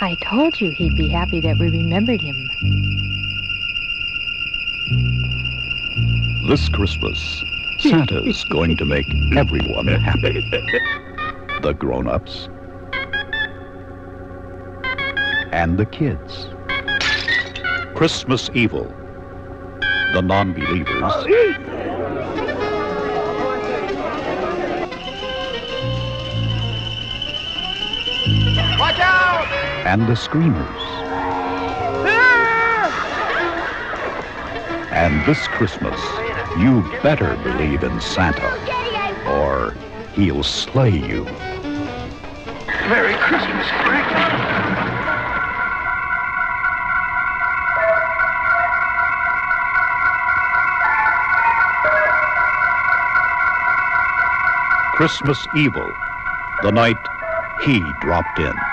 I told you he'd be happy that we remembered him. This Christmas, Santa's going to make everyone happy. The grown-ups and the kids. Christmas evil, the non-believers, watch out! And the screamers. And this Christmas, you better believe in Santa, or he'll slay you. Merry Christmas, Frank. Christmas evil, the night he dropped in.